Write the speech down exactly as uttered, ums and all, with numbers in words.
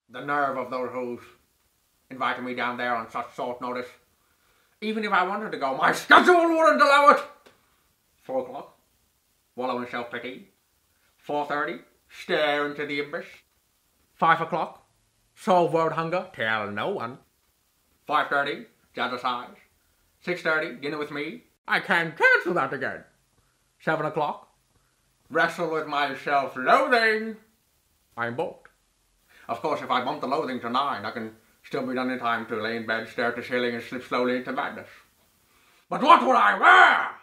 The nerve of those who's inviting me down there on such short notice. Even if I wanted to go, my schedule wouldn't allow it. Four o'clock, wallow in self-pity. Four thirty, stare into the abyss. Five o'clock, solve world hunger, tell no one. Five thirty, jazzercise. Six thirty, dinner with me. I can't cancel that again. Seven o'clock, wrestle with my self-loathing. I'm booked. Of course, if I bump the loathing to nine, I can still be done in time to lay in bed, stare at the ceiling, and slip slowly into madness. But what would I wear?